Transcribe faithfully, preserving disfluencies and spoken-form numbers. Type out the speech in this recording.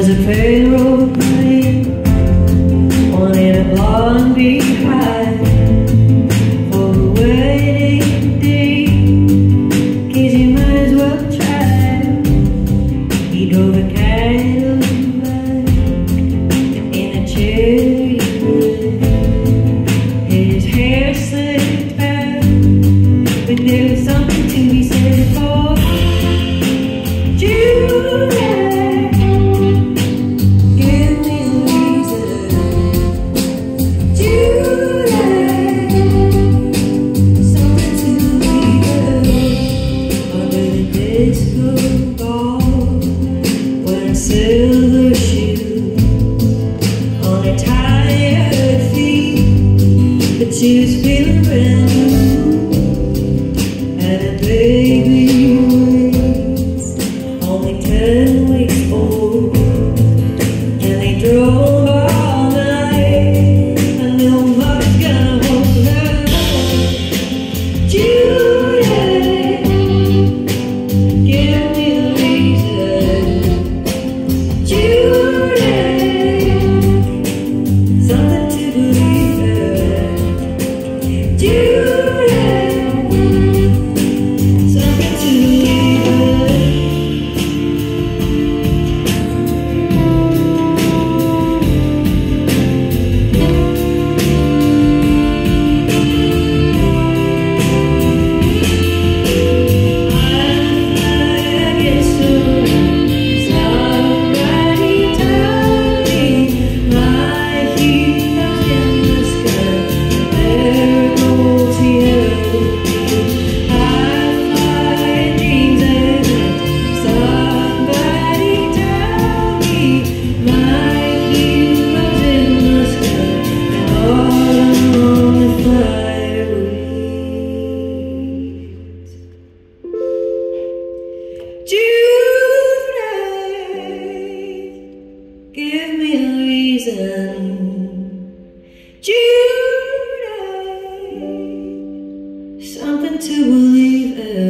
was a payroll party, wanted a blonde behind for the wedding day, 'cause you might as well try. He drove a Cadillac in a cherry red, his hair slicked back, but there was something to be said for Judy. Silver shoe on her tired feet, but she was feeling brand new, and a baby was only ten weeks old, and they drove all night. I know mother's gonna hold her. Judy, give me a reason. Judy, something to believe in. Judy, something to believe in. I guess so. Give me a reason. Judy, something to believe in.